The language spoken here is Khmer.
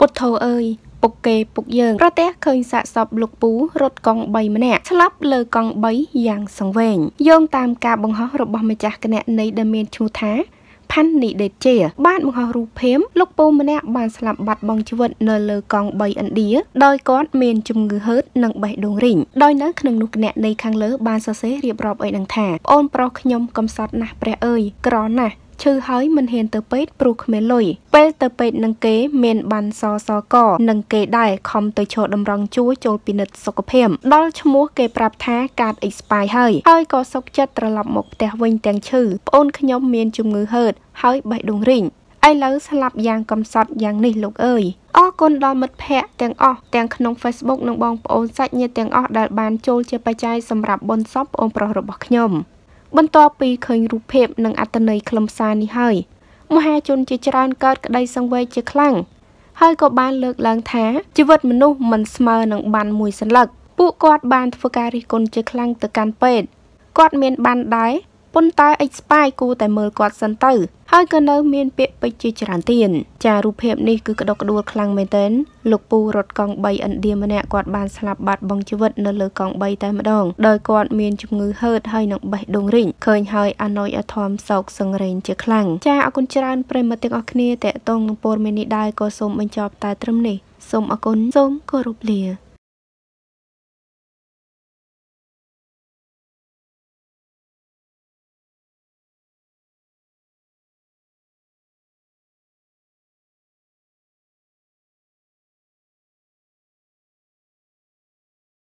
Bột thầu ơi, bột kê bột dường. Rồi té khơi xạ sọp lục bú rốt con bay mà nè. Slap lơ con bay dạng sòng vẹn. Dông tam ca bông hóa rộp bò mê chạc cái nẹ này đâm miên chú thá. Pan nị để chè. Bạn bông hóa rù phếm. Lúc bố mà nè bạn slap bạt bông chú vật nơ lơ con bay ẩn đĩa. Đôi con miên chung ngư hớt nâng bày đồn rỉnh. Đôi nớ khăn nụ nẹ này khang lỡ bạn sơ xế riệp rộp ấy nâng thả. Ôn pro nhông cầm sọt nà bre ơi.ក្រណាស់ឈឺហើយមិនហ៊ានទៅពេទ្យព្រោះគ្មានលុយពេលទៅពេទ្យនឹងគេមានបានសកនឹងគេដែរខំទៅឈរតម្រង់ជួចូលពិនិត្យសុខភាពដល់ឈ្មោះគេប្រាប់ថាកាត expire ហើយក៏សុខចិត្តត្រឡប់មកផ្ទះវិញទាំងឈឺប្អូនខ្ញុំមានជំងឺហឺតហើយបេះដូងរីងឥឡូវស្លាប់យ៉ាងកំសត់យ៉ាងនេះលោកអើយអរគុណដល់មិត្តភ័ក្តិទាំងអស់ទាំងក្នុង Facebook និងបងប្អូនសាច់ញាតិទាំងអស់ដែលបានចូលជាបច្ច័យសម្រាប់បុណ្យសពប្អូនប្រុសរបស់ខ្ញុំបន្ទាប់ពីឃើញរូបភាពនិងអត្ថន័យខ្លឹមសារនេះហើយមហាជនជាច្រើនកើតក្តីសង្វេគជាខ្លាំងហើយក៏បានលើកឡើងថាជីវិតមនុស្សមិនស្មើនឹងបានមួយសន្លឹកពួកគាត់បានធ្វើការរិះគន់ជាខ្លាំងទៅកាន់ពេទ្យគាត់មានបានដែរប៉ុន្តែ expire គូតែមើលគាត់សិនទៅហើយក៏នៅមានពាក្យពេចន៍ជាច្រើនទៀតចារូបភាពនេះគឺក្តុកក្តួលខ្លាំងមែនទែនលោកពូរត់កង់3ឥណ្ឌាម្នាក់គាត់បានស្លាប់បាត់បង់ជីវិតនៅលើកង់3តែម្ដងដោយគាត់មានជំងឺហឺតហើយនឹងបេះដូងរីងឃើញហើយអណយអធមសោកសង្រេងជាខ្លាំងចាអរគុណច្រើនប្រិយមិត្តទាំងអស់គ្នាតេតងនឹងព័ត៌មាននេះដែរក៏សូមបញ្ចប់តែត្រឹមនេះសូមអរគុណសូមគោរពលា